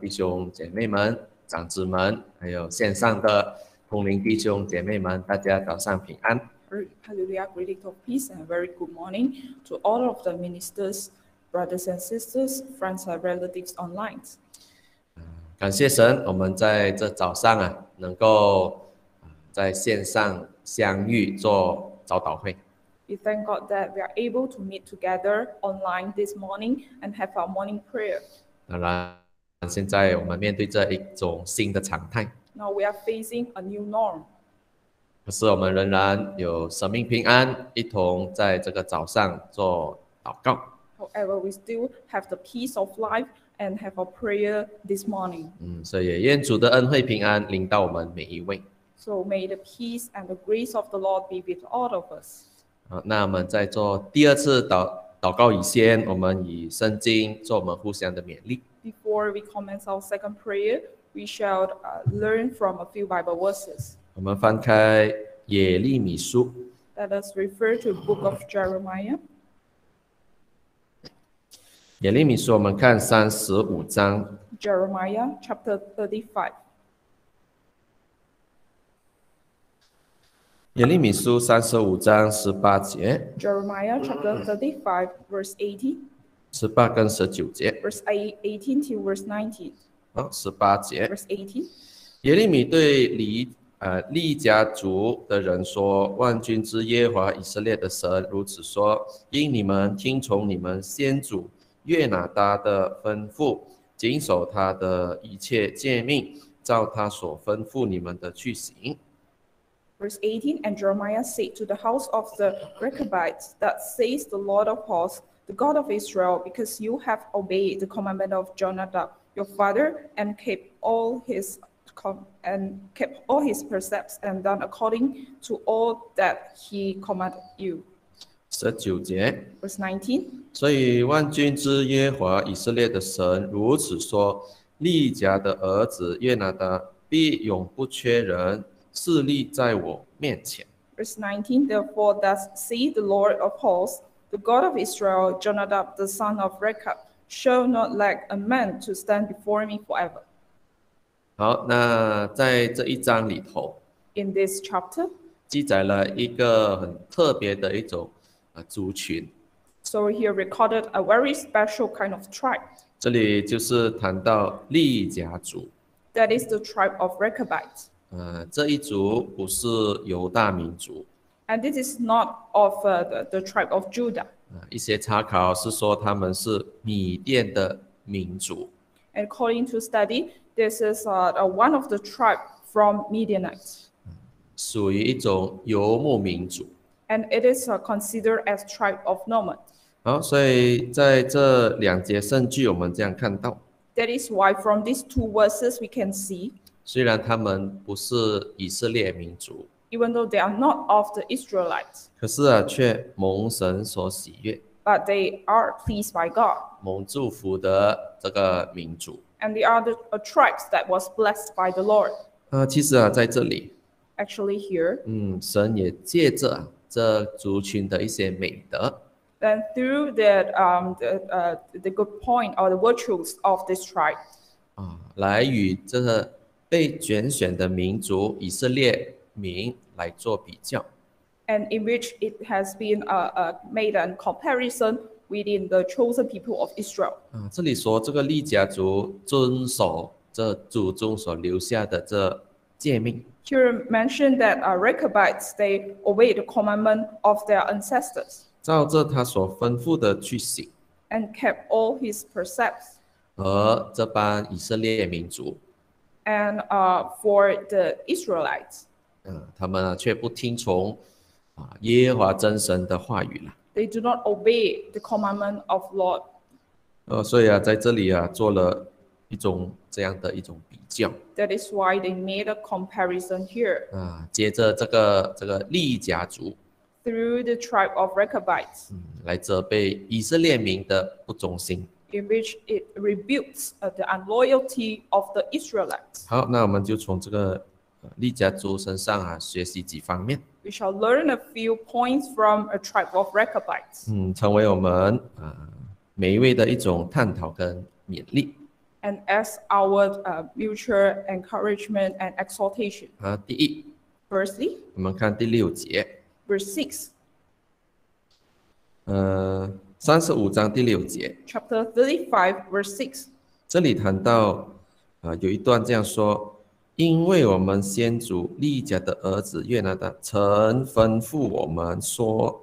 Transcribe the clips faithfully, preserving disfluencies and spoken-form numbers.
弟兄姐妹们、长子们，还有线上的同龄弟兄姐妹们，大家早上平安。 Hallelujah, greetings of peace and a very good morning to all of the ministers, brothers and sisters, friends and relatives online. 感谢神，我们在这早上啊，能够在线上相遇做早祷会。 We thank God that we are able to meet together online this morning and have our morning prayer. 当然，现在我们面对这一种新的常态， Now we are facing a new norm. 可是我们仍然有生命平安，一同在这个早上做祷告。 However, we still have the peace of life and have a prayer this morning. 嗯，所以也愿主的恩惠平安临到我们每一位。 So may the peace and the grace of the Lord be with all of us. 好，那我们在做第二次祷祷告以前，我们以圣经做我们互相的勉励。 Before we commence our second prayer, we shall uh, learn from a few Bible verses. 我们翻开耶利米书， Let us refer to the book of Jeremiah. 耶利米书我们看三十五章， Jeremiah chapter thirty-five. 耶利米书三十五章十八节、 Jeremiah chapter thirty-five, verse eighty, 十八跟十九节。 verse eighteen to verse nineteen. 好，十八节， Verse eighteen. 耶利米对黎呃利家族的人说：“万军之耶和华以色列的神如此说：因你们听从你们先祖约拿达的吩咐，谨守他的一切诫命，照他所吩咐你们的去行。” Verse eighteen, and Jeremiah said to the house of the Rechabites, that says the Lord of hosts, the God of Israel, because you have obeyed the commandment of Jonadab, your father, and kept all his com- and kept all his precepts, and done according to all that he commanded you. 十九节， Verse nineteen, 所以万军之耶和华以色列的神如此说：利甲的儿子约拿达必永不缺人，侍立在我面前。 verse nineteen, therefore thus saith the Lord of hosts, the God of Israel, Jonadab the son of Rechab, shall not lack a man to stand before me forever. 好，那在这一章里头， In this chapter, 记载了一个很特别的一种呃族群， so here recorded a very special kind of tribe. 这里就是谈到利甲族。 That is the tribe of Rechabites. 呃，这一族不是犹大民族， And this is not of uh, the, the tribe of Judah. 呃，一些查考是说他们是米甸的民族。 And according to study, this is uh, uh, one of the tribe from Midianites. 属于一种游牧民族。 And it is uh, considered as tribe of Nomad. 好，所以在这两节圣句，我们这样看到， That is why from these two verses we can see, 虽然他们不是以色列民族， even though they are not of the Israelites, 可是啊，却蒙神所喜悦、 but they are pleased by God. 蒙祝福的这个民族。 And they are the uh, tribes that was blessed by the Lord. 啊，其实啊，在这里， Actually here, 嗯，神也借着啊这族群的一些美德， then through the, um, the, uh, the good point or the virtues of this tribe, 啊，来与这个被拣选的民族以色列民来做比较。 and in which it has been uh, uh, made a comparison within the chosen people of Israel. 啊，这里说这个利甲族遵守这祖宗所留下的这诫命。 Here mentioned that uh, Rechabites, they obey the commandment of their ancestors 照着他所吩咐的去行， and kept all his precepts. 而这班以色列民族， And uh, for the Israelites, 嗯，他们呢却不听从啊耶和华真神的话语了。 they do not obey the commandment of Lord. 呃，所以啊，在这里啊，做了一种这样的一种比较 That is why they made a comparison here 啊，接着这个这个利甲族， through the tribe of Rechabites, 嗯，来责备以色列民的不忠心。 in which it rebukes uh, the unloyalty of the Israelites. 好，那我们就从这个呃利甲族身上啊学习几方面， We shall learn a few points from a tribe of Rechabites. 嗯，成为我们啊、呃每一位的一种探讨跟勉励。 and as our uh, mutual encouragement and exhortation. 啊，第一， Firstly, 我们看第六节， verse six, 呃，三十五章第六节， chapter thirty-five, verse six. 这里谈到，啊，有一段这样说。因为我们先祖利甲的儿子约拿单曾吩咐我们说，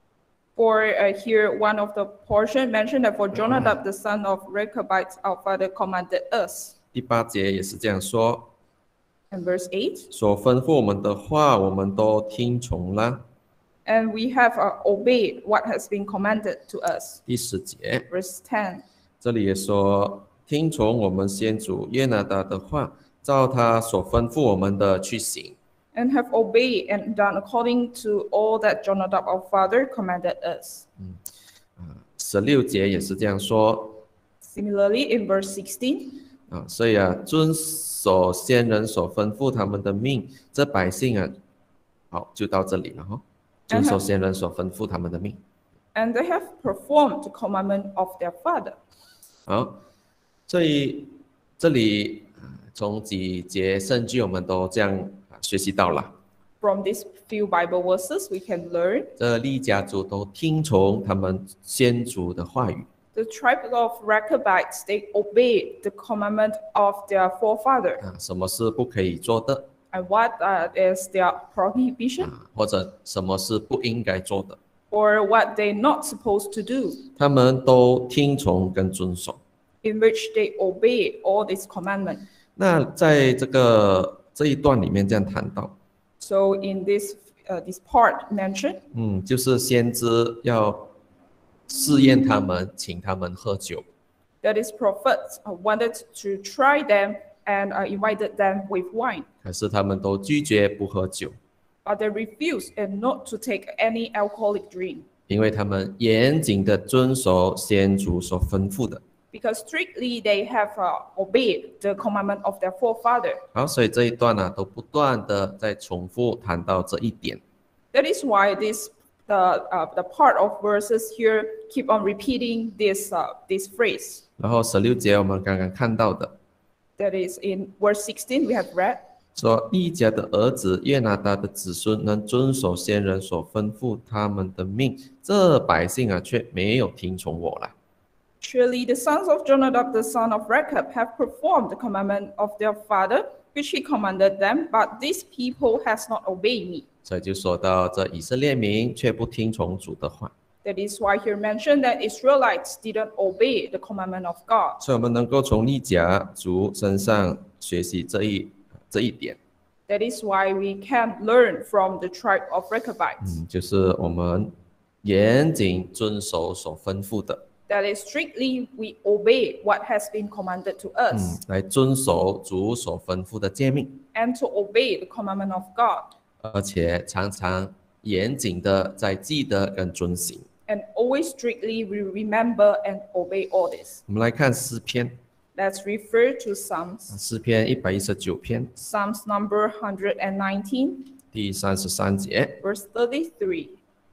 For uh, here, one of the portion mentioned that for Jonadab, the son of Rechab, our father commanded us. 第八节也是这样说， And verse eight, 所吩咐我们的话，我们都听从了。 and we have uh, obeyed what has been commanded to us. 第十节， Verse ten, 这里也说，听从我们先祖约拿单的话，照他所吩咐我们的去行。 and have obeyed and done according to all that Jonadab, our father, commanded us. 十六节也是这样说 Similarly, in verse sixteen, 啊，所以啊，遵守先人所吩咐他们的命，这百姓啊，好，就到这里了哈。遵守先人所吩咐他们的命。 and they have performed the commandment of their father. 好，所以这里啊从几节圣句我们都这样啊学习到了， From these few Bible verses, we can learn 这利家族都听从他们先祖的话语 the tribe of Rechabites, they obeyed the commandment of their forefather. 啊，什么是不可以做的 And what uh, is their prohibition 啊，或者什么是不应该做的， or what they're not supposed to do, 他们都听从跟遵守。 in which they obeyed all these commandments. 那在这个这一段里面这样谈到， So in this uh, this part mentioned, 嗯，就是先知要试验他们，请他们喝酒。 that is prophets uh, wanted to try them and uh, invited them with wine, 可是他们都拒绝不喝酒， but they refused and not to take any alcoholic drink 因为他们严谨的遵守先祖所吩咐的。 because strictly they have uh, obeyed the commandment of their forefather. 好，所以这一段呢、都不断的在重复谈到这一点。 That is why this the uh, the part of verses here keep on repeating this uh, this phrase. 然后十六节我们刚刚看到的， That is in verse sixteen we have read. 说利家的儿子约拿单的子孙能遵守先人所吩咐他们的命，这百姓啊却没有听从我了。 Surely the sons of Jonadab, the son of Rechab, have performed the commandment of their father, which he commanded them, but these people has not obeyed me. 所以就说到这以色列民却不听从主的话， That is why here mentioned that Israelites didn't obey the commandment of God. 所以我们能够从利家族身上学习这一这一点， That is why we can learn from the tribe of Rechabites. 嗯，就是我们严谨遵守所吩咐的， That is strictly we obey what has been commanded to 嗯 us， 来遵守主所吩咐的诫命， and to obey the commandment of God, 而且常常严谨的在记得跟遵行。 and always strictly we remember and obey all this. 我们来看诗篇， Let's refer to Psalms. 诗篇一百一十九篇 Psalms number one hundred nineteen, 第三十三节， verse thirty-three.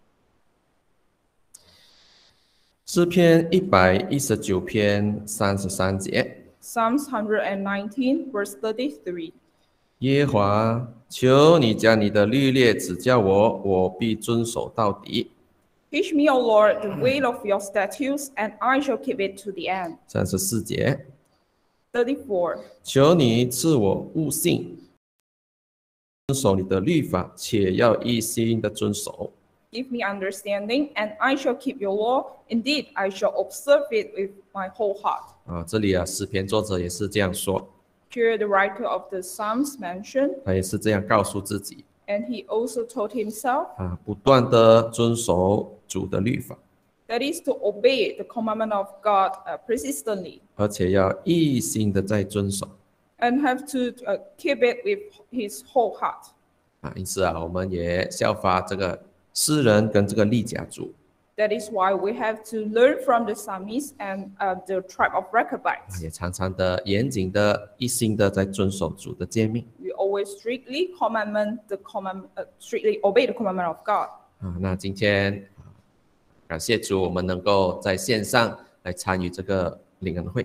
诗篇一百一十九篇三十三节， Psalms one hundred nineteen, verse thirty-three. 耶和华，求你将你的律例指教我，我必遵守到底。 Teach me, O Lord, the way of your statutes, and I shall keep it to the end. 三十四节， thirty-four. 求你赐我悟性，遵守你的律法，且要一心的遵守。 Give me understanding, and I shall keep your law. Indeed, I shall observe it with my whole heart. 啊，这里啊，诗篇作者也是这样说， Here, the writer of the Psalms mentioned, 他也是这样告诉自己 and he also told himself, 啊，不断的遵守主的律法， that is to obey the commandment of God uh, persistently, 而且要一心的在遵守 and have to uh, keep it with his whole heart. 啊。因此啊，我们也效法这个诗人跟这个利甲族， That is why we have to learn from the Psalmists and uh, the tribe of 啊 Rechabites. 也常常的严谨的、一心的在遵守主的诫命 We always strictly commandment the command, uh, strictly obey the commandment of God. 啊。那今天感谢主，我们能够在线上来参与这个灵恩会。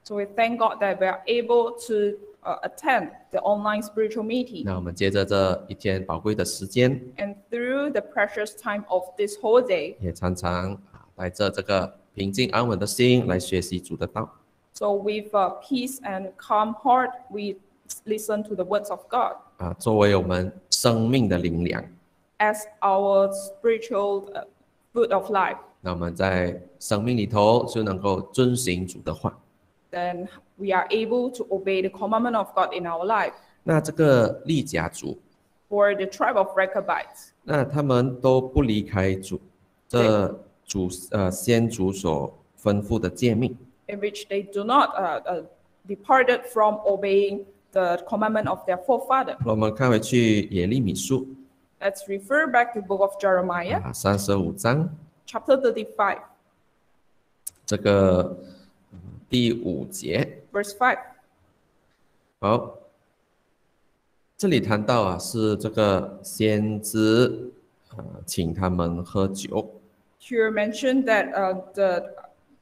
So we thank God that we are able to uh, attend the online spiritual meeting. 那我们借着这一天宝贵的时间， And through the precious time of this whole day, 也常常啊带着这个平静安稳的心来学习主的道。 so with uh, peace and calm heart, we listen to the words of God 啊，作为我们生命的灵粮。 as our spiritual uh, food of life. 那我们在生命里头就能够遵行主的话。 Then we are able to obey the commandment of God in our life. 那这个利甲族， For the tribe of Rechabites, 那他们都不离开主这主呃先祖所吩咐的诫命。 in which they do not uh, uh, departed from obeying the commandment of their forefather. 我们看回去耶利米书 Let's refer back to the book of Jeremiah, 啊三十五章 chapter thirty-five, 这个嗯第五节。 verse five. 好，这里谈到啊是这个先知呃请他们喝酒。 Here mentioned that uh, the,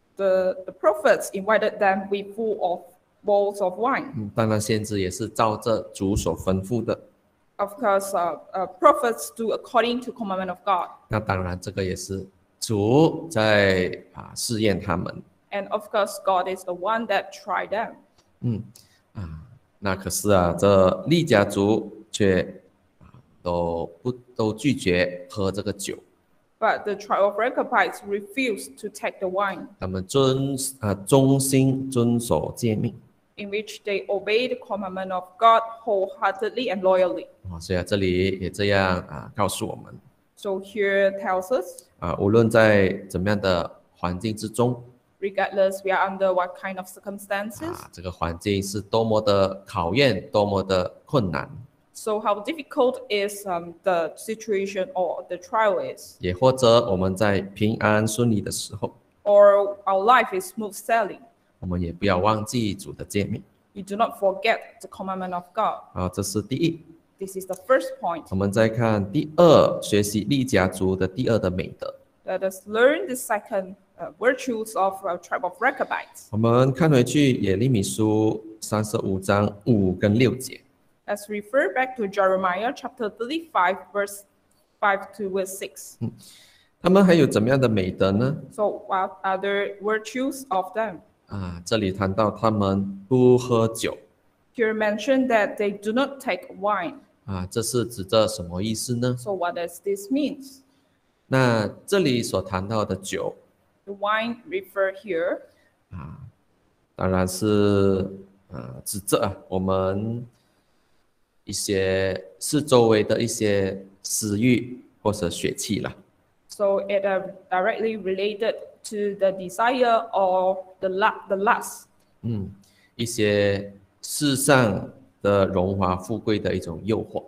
the the prophets invited them with full of bowls of wine. 嗯，当然先知也是照着主所吩咐的。 Of course, uh, uh, prophets do according to commandment of God. 那当然这个也是主在啊试验他们。 And of course, God is the one that tried them. 嗯啊，那可是啊，这利家族却啊都不都拒绝喝这个酒， But the tribe of Rechabites refused to take the wine, 他们遵啊忠心遵守诫命 in which they obey the commandment of God wholeheartedly and loyally. 啊，所以啊这里也这样啊告诉我们 So here tells us, 啊，无论在怎么样的环境之中 regardless we are under what kind of circumstances, 啊，这个环境是多么的考验，多么的困难， so how difficult is um, the situation or the trial is, 也或者我们在平安顺利的时候， or our life is smooth sailing, 我们也不要忘记主的诫命 we do not forget the commandment of God. 啊，这是第一。 This is the first point. 我们再看第二，学习利家族的第二的美德。 Let us learn the second uh, virtues of uh, tribe of Rechabites. 我们看回去耶利米书三十五章五跟六节， Let's refer back to Jeremiah chapter thirty-five, verse five to verse six. 他们还有怎么样的美德呢？ So what are the virtues of them? 啊，这里谈到他们不喝酒 Here mentioned that they do not take wine. 啊，这是指着什么意思呢？ So what does this mean? 那这里所谈到的酒 The wine refer here 啊，当然是啊指着啊我们一些四周围的一些私欲或者血气啦。 so it uh, directly related to the desire or the la- the lust 嗯，一些世上的荣华富贵的一种诱惑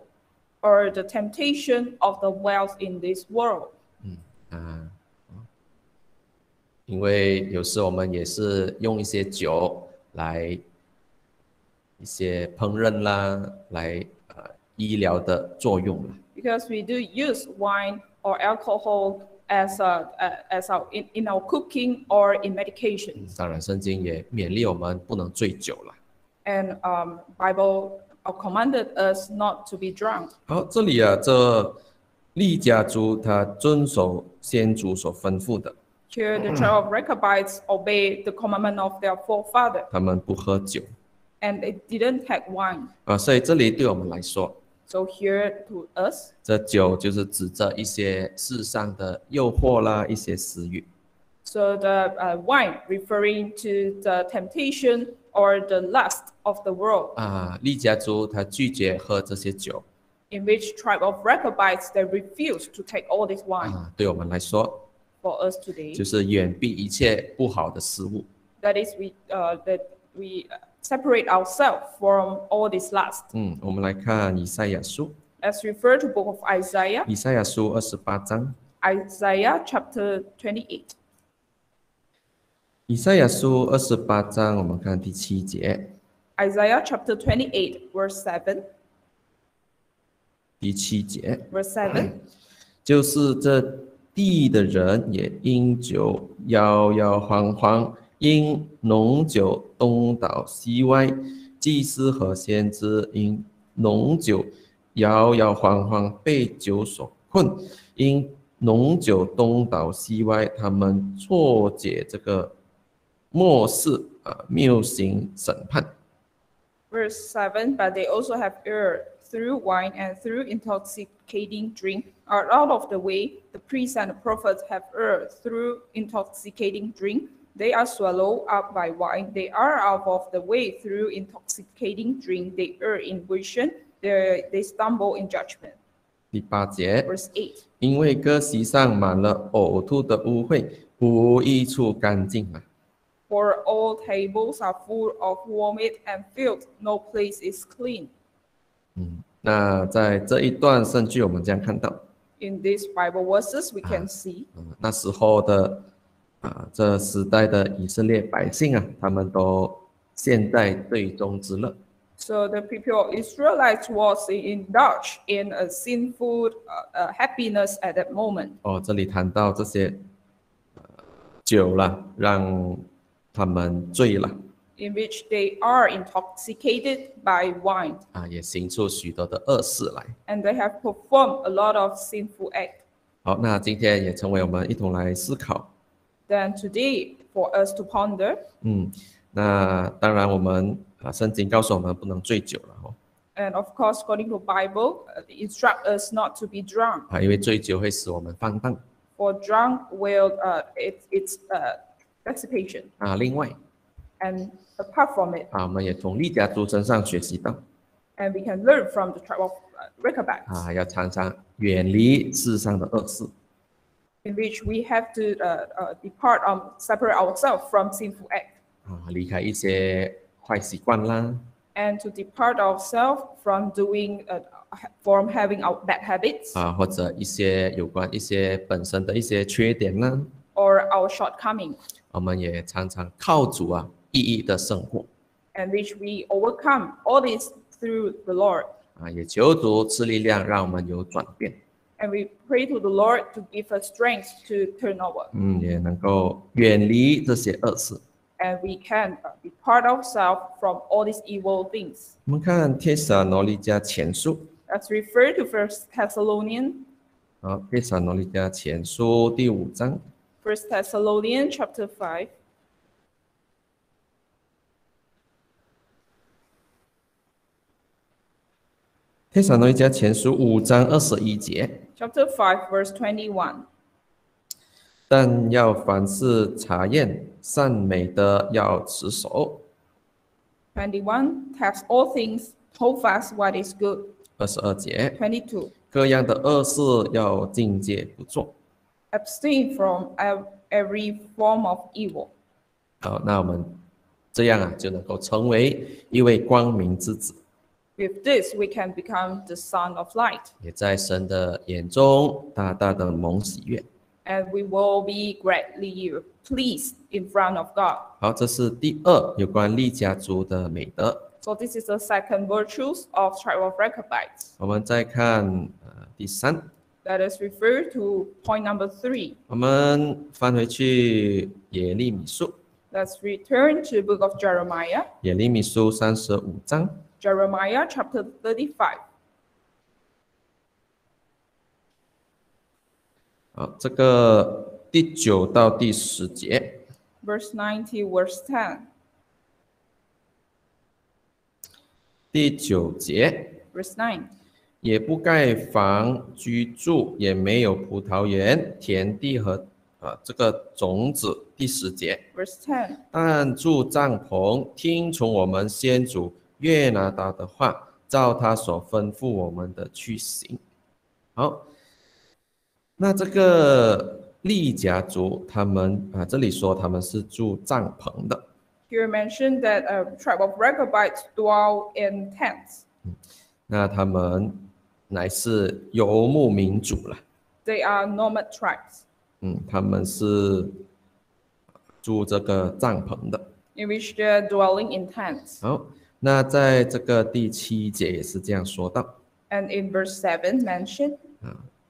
or the temptation of the wealth in this world. 啊，因为有时我们也是用一些酒来一些烹饪啦，来呃医疗的作用啦。 Because we do use wine or alcohol as a, uh, as our in, in our cooking or in medications. 当然，圣经也勉励我们不能醉酒啦。 And um, Bible uh, commanded us not to be drunk. 好，这里啊，这利家族他遵守先祖所吩咐的， Here, the tribe of Rechabites obeyed the commandment of their forefather, 他们不喝酒 and they didn't take wine. 啊，所以这里对我们来说， So here to us, 这酒就是指着一些世上的诱惑啦，一些私欲。 so the uh, wine referring to the temptation or the lust of the world, 啊，利家族他拒绝喝这些酒 in which tribe of Rechabites they refuse to take all this wine. 啊，对我们来说 For us today, 就是远避一切不好的事物。 that is we uh, that we separate ourselves from all this lust. 嗯，我们来看以赛亚书， Let's refer to book of Isaiah, 以赛亚书二十八章， Isaiah chapter twenty-eight. 以赛亚书二十八章，我们看第七节， Isaiah chapter twenty-eight, verse seven. 第七节 Verse seven. 就是这地的人也因酒摇摇晃晃， 因浓酒东倒西歪，祭司和先知因浓酒摇摇晃晃被酒所困，因浓酒东倒西歪，他们错解这个末世啊，谬行审判。 Verse seven, but they also have erred through wine and through intoxicating drink are out of the way. The priests and the prophets have erred through intoxicating drink. They are swallowed up by wine. They are out of the way through intoxicating drink. They err in vision. They, they stumble in judgment. 第八节， Verse eight, 因为歌席上满了呕吐的污秽，无一处干净啊。 for all tables are full of vomit and filth. No place is clean. 嗯，那在这一段圣句，我们这样看到， In these Bible verses, we can see 嗯，那时候的啊，这时代的以色列百姓啊，他们都陷在罪中之乐。 so the people of Israelites was indulged in a sinful uh, uh, happiness at that moment. 哦，这里谈到这些、呃、酒了，让他们醉了 In which they are intoxicated by wine, 啊，也行出许多的恶事来。 and they have performed a lot of sinful acts. 好，那今天也成为我们一同来思考。 Then today, for us to ponder, 嗯，那当然我们啊，圣经告诉我们不能醉酒了哦， and of course, according to Bible, uh, they instruct us not to be drunk. 啊，因为醉酒会使我们放荡 For drunk will uh, it, it's uh, dissipation. 啊。另外 And apart from it, 啊，我们也从利家族身上学习到 and we can learn from the tribe of uh, Rechabites, 啊，要常常远离世上的恶事 in which we have to uh, uh, depart, um, separate ourselves from sinful act, 啊，离开一些坏习惯啦 and to depart ourselves from doing, uh, from having our bad habits 啊，或者一些有关一些本身的一些缺点啦， or our shortcomings, 我们也常常靠主啊意义的生活 and which we overcome all this through the Lord. 啊，也求主赐力量，让我们有转变， And we pray to the Lord to give us strength to turn over, 嗯，也能够远离这些恶事。 and we can uh, depart ourselves from all these evil things. 我们看帖撒罗尼迦前书， Let's refer to First Thessalonians, 好，帖撒罗尼迦前书第五章， First Thessalonians chapter five, 帖撒罗尼迦前书五章二十一节， chapter five, verse twenty-one. 但要凡事查验，善美的要持守。 twenty-one, test all things, hold fast what is good. 二十二节， twenty-two, 各样的恶事要禁戒不做。 abstain from ev- every form of evil. 好，那我们这样啊，就能够成为一位光明之子， With this, we can become the son of light, 也在神的眼中大大的蒙喜悦。 and we will be greatly pleased in front of God. 好，这是第二有关利家族的美德。 So this is the second virtues of tribe of Rechabites. 我们再看呃第三， Let us refer to point number three. 我们翻回去耶利米书， Let's return to the book of Jeremiah, 耶利米书三十五章。 Jeremiah chapter thirty-five. 好，这个第九到第十节， Verse ninety, verse ten. 第九节， Verse nine. 也不盖房居住，也没有葡萄园、田地和啊这个种子。第十节， Verse ten. 但住帐篷，听从我们先祖约拿达的话，照他所吩咐我们的去行。好，那这个利家族，他们啊，这里说他们是住帐篷的。 Here mentioned that a tribe of Rechabites dwell in tents. 那他们乃是游牧民族了， They are nomad tribes, 嗯，他们是住这个帐篷的。 in which they are dwelling in tents. 好，那在这个第七节也是这样说到， And in verse seven mentioned,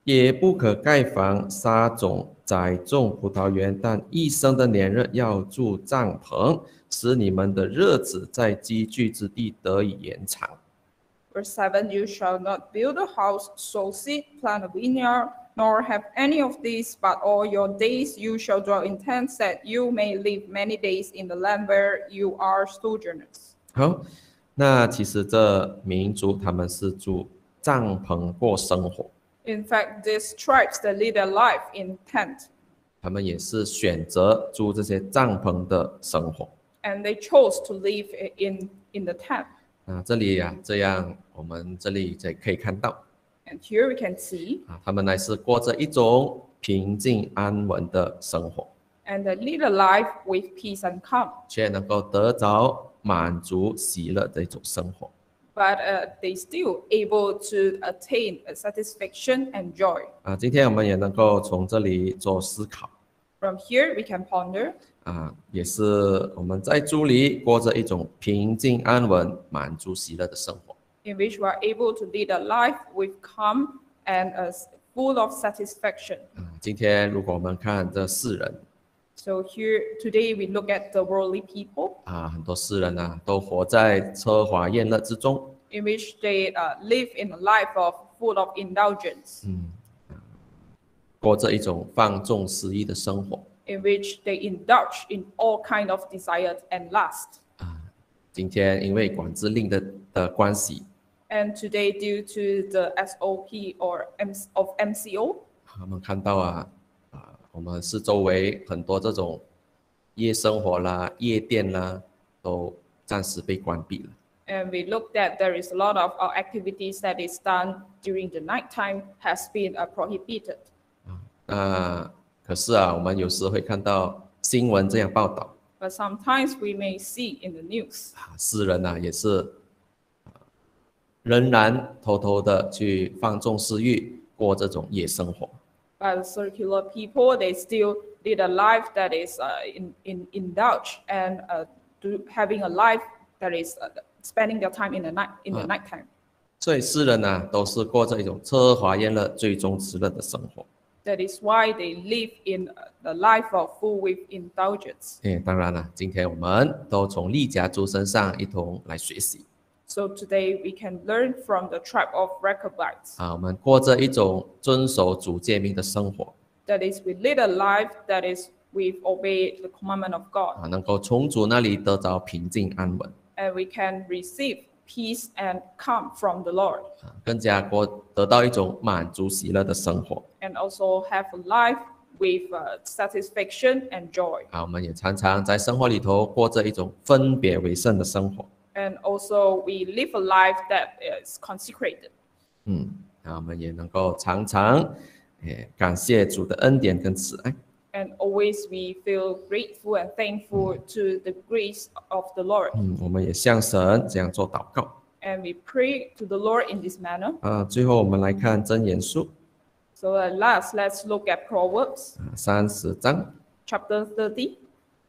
也不可盖房、撒种、栽种葡萄园，但一生的年日要住帐篷，使你们的日子在积聚之地得以延长。 Verse seven, you shall not build a house, sow seed, plant a vineyard, nor have any of these, but all your days you shall dwell in tents, that you may live many days in the land where you are sojourners. 好，那其实这民族他们是住帐篷过生活， In fact, these tribes that lead their life in tent, 他们也是选择住这些帐篷的生活。 and they chose to live in, in the tent. 啊，这里呀、这样我们这里也可以看到 And here we can see, 啊，他们乃是过着一种平静安稳的生活， and they lead a life with peace and calm. 却能够得着满足喜乐的一种生活。 But uh, they still able to attain a satisfaction and joy. 啊，今天我们也能够从这里做思考 From here, we can ponder, 啊，也是我们在主里过着一种平静安稳、满足喜乐的生活。 in which we are able to lead a life with calm and uh, full of satisfaction. 啊，今天如果我们看这世人 So here today we look at the worldly people, 啊，很多世人啊都活在奢华宴乐之中， in which they uh, live in a life of full of indulgence, 过着一种放纵私欲的生活。 in which they indulge in all kind of desire and lust. 今天因为管制令的的关系， And today, due to the S O P or M of M C O, 我们看到啊啊，我们四周围很多这种夜生活啦、夜店啦，都暂时被关闭了。 and we looked at there is a lot of uh, activities that is done during the nighttime has been uh, prohibited. 那可是啊，我们有时会看到新闻这样报道 But sometimes we may see in the news 啊，世人啊也是、啊仍然偷偷的去放纵私欲，过这种夜生活。 but circular people, they still lead a life that is uh, in, in indulge and uh, do, having a life that is uh, spending their time in the night in the Ah. nighttime. 所以世人呢、都是过着一种奢华宴乐、最终之乐的生活。 That is why they live in uh, the life of full with indulgence. 诶，当然了，今天我们都从利家族身上一同来学习 So today we can learn from the tribe of Rechabites. 啊，我们过着一种遵守主诫命的生活 That is, we lead a life that is we obey the commandment of God, 啊，能够从主那里得着平静安稳 and we can receive peace and calm from the Lord, 啊，更加过得到一种满足喜乐的生活 and also have a life with uh, satisfaction and joy. 啊。我们也常常在生活里头过着一种分别为圣的生活， And also we live a life that is consecrated. 嗯，啊，我们也能够常常诶感谢主的恩典跟慈爱。 And always we feel grateful and thankful to the grace of the Lord. 嗯，我们也向神这样做祷告 And we pray to the Lord in this manner. 啊。最后我们来看箴言书 So at last, let's look at Proverbs 啊三十章 chapter thirty,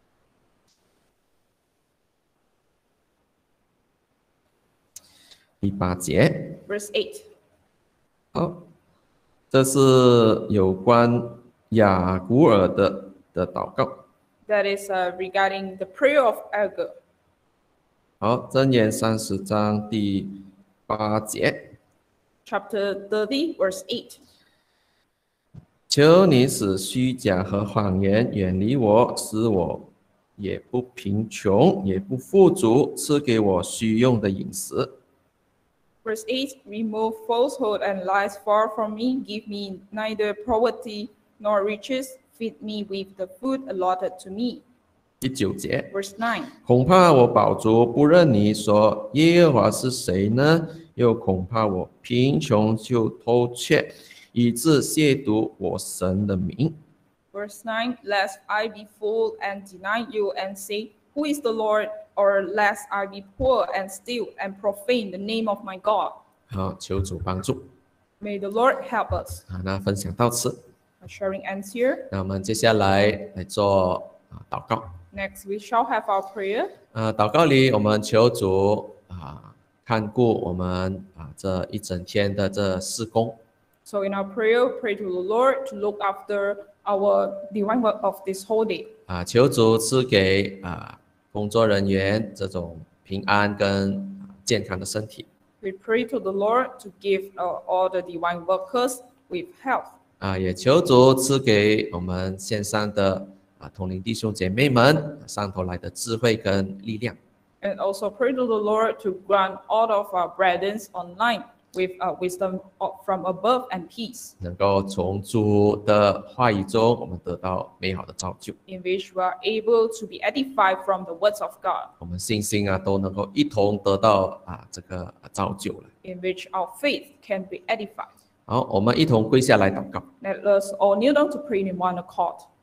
第八节。 verse eight. 好，这是有关雅古尔的的祷告。 That is uh, regarding the prayer of Agur. 好，箴言三十章第八节， Chapter thirty, verse eight. 求你使虚假和谎言远离我，使我也不贫穷，也不富足，赐给我需用的饮食。 Verse eight, remove falsehood and lies far from me. Give me neither poverty nor riches. Feed me with the food allotted to me. 第九节， Verse nine, 恐怕我饱足不认你，说耶和华是谁呢？又恐怕我贫穷就偷窃，以致亵渎我神的名。 verse nine, lest I be full and deny you and say, Who is the Lord? Or lest I be poor and steal and profane the name of my God. 好，求主帮助 May the Lord help us. 啊。那分享到此， Our sharing ends here. 那我们接下来来做啊祷告。 Next, we shall have our prayer. 啊，祷告里我们求主啊看顾我们啊这一整天的这施工， So in our prayer, pray to the Lord to look after our divine work of this whole day. 啊，求主赐给啊工作人员这种平安跟啊健康的身体。 We pray to the Lord to give uh, all the divine workers with health. 啊，也求主赐给我们线上的啊同龄弟兄姐妹们上头来的智慧跟力量。 And also pray to the Lord to grant all of our brethren online with uh, wisdom of- from above and peace, 能够从主的话语中，我们得到美好的造就， in which we are able to be edified from the words of God, 我们信心啊都能够一同得到啊这个啊造就了。 in which our faith can be edified. 好，我们一同跪下来祷告。 Let us all kneel down to pray in one accord.